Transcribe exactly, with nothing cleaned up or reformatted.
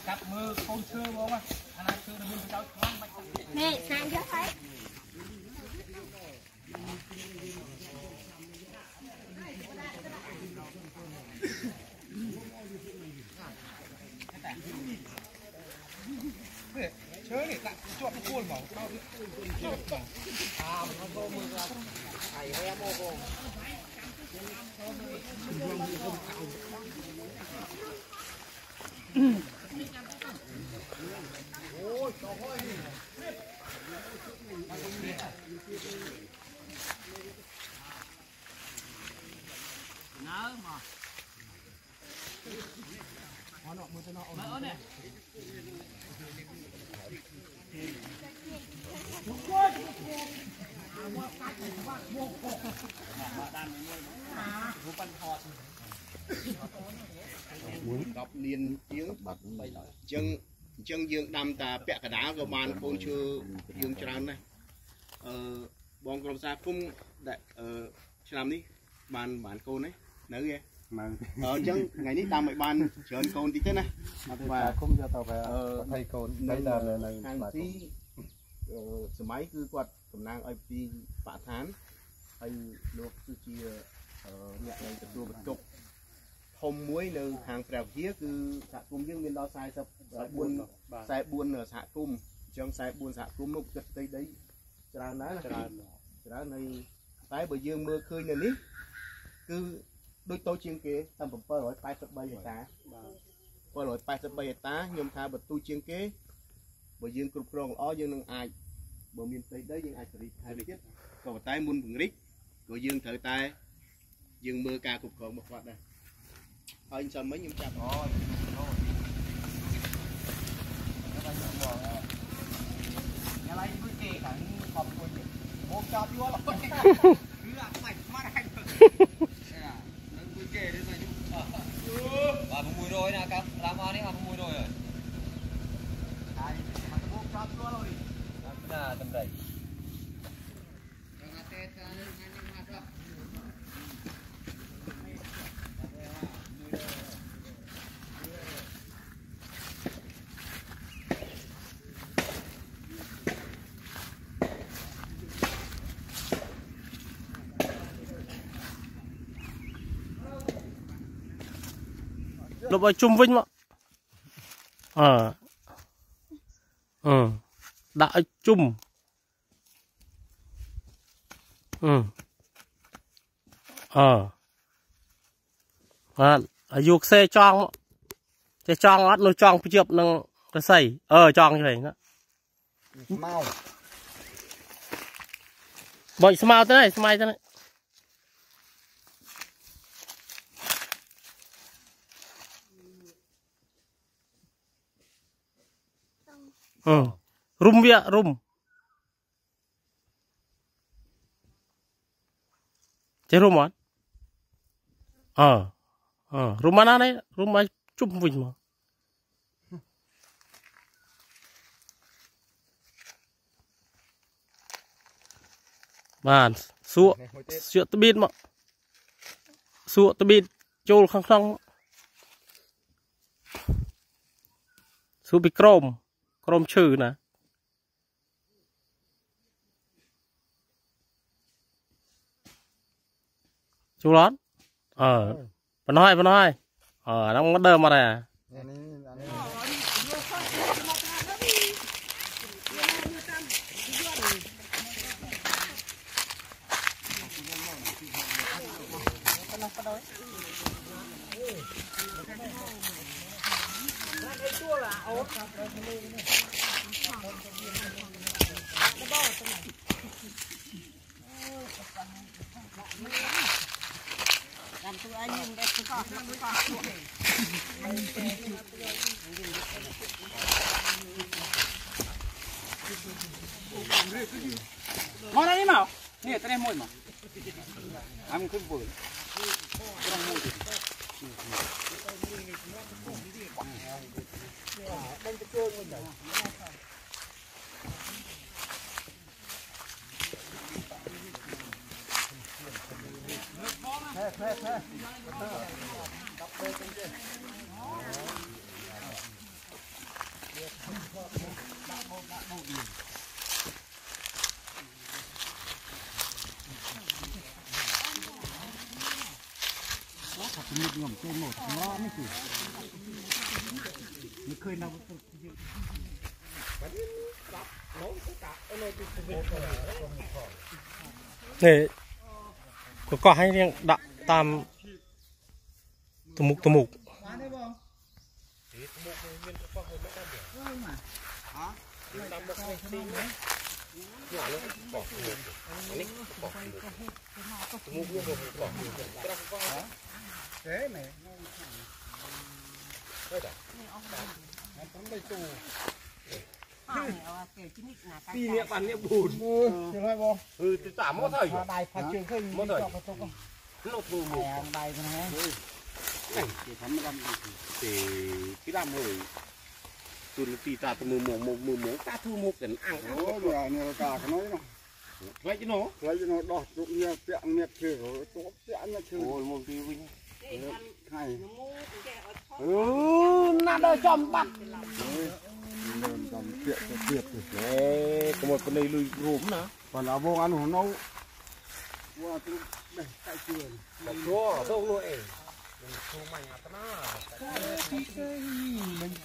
nè sang cho thấy chơi này lại cho cái cuốn vào à nó vô mưa ra thầy em ô vô ôi trời ơi nỡ mà nó nọ mua cho nó nỡ nè đọc liền tiếng chân chân dương đâm ta bẹ cả đá của bàn côn chưa dương tràn này bong cầm sa phun đại làm đi bàn bàn côn đấy nỡ ghê ở chân ngày ní đâm mấy bàn chọn côn tí thế này và không cho tàu về thầy côn đây là là hàng tí sớm máy cứ quạt cầm nang ai tí bả thán hay luộc sư chia nhẹ này tập đua một cục hôm muối nơi hàng bèo kia cứ xạ cung nhưng bên đó sai sập buôn sai buôn ở xạ cung trong sai buôn xạ cung một cái đây đấy trà ná là trà này tái bởi dương mưa khơi này ní cứ đôi tôi chiên kế tầm bấm pơ rồi tay sập bay tá pơ rồi tay sập bay tá nhôm tha bật tôi chiên kế bởi dương cục rong ó dương nông ai bởi miền tây đấy dương ai xử lý hai biết còn tay muôn vùng rít rồi dương thở tay dương mưa ca cục còn một quạt đây thôi anh mấy nhung chặt rồi nhà lấy với kê cả cọp quân một chọt vô là cứ là mày mắt anh với kê đấy rồi bà mùi rồi nè các làm ăn đấy mùi rồi rồi ai mà một chọt vô rồi là tầm đầy lúc ở chung vinh mà ờ ừ đã chung ừ ờ à dục xe tròn xe tròn ắt nó tròn phía trước nó nó xây ờ tròn như vậy đó mau bọn smile thế này smile thế này ừ rum vía rum chế rum à ờ ờ rum mana đấy rum ai chung vinh mà bàn sụa sụa tơ bít mà sụa tơ bít trôi khăng khăng sụa bị chrome chrome chữ nè chú lót ờ vẫn nói vẫn nói ờ nó không đơ mà nè làm tôi anh nhìn đây cứ có cứ có mau đây mau nè tao đem mồi mà ăn cũng vừa thế thế thế ngầm trên một nó mới chỉ mới khơi nào này có có hay riêng đặt tam tụ mục tụ mục thế này Pi niệm bàn niệm bùn. chưa hay không Ừ, từ tả mốt thời. đài phát trường khơi Mốt thời. nó thu một đài cái này Này, thì thắm năm thì cái năm rồi. Từ từ ta từ mùa mùa mùa mùa mùa ta thu một cái ăn ăn. ôi giờ nhiều cả cái nói nó Vậy chứ nó. lấy cho nó đọt cũng như tiện miệt thử rồi tốt tiện miệt thử Ôi một tí vinh. hay Ừ, nó đợi chom bắt. lên trong tiện cho tiệt Ê, có một con này lùi rúm nè. còn là vô ăn hổ nấu qua từ đây tại trường Đó, đâu luôn ấy. mình